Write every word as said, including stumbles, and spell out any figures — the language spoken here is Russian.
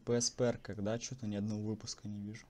пэ эс пэ эр, когда что-то ни одного выпуска не вижу.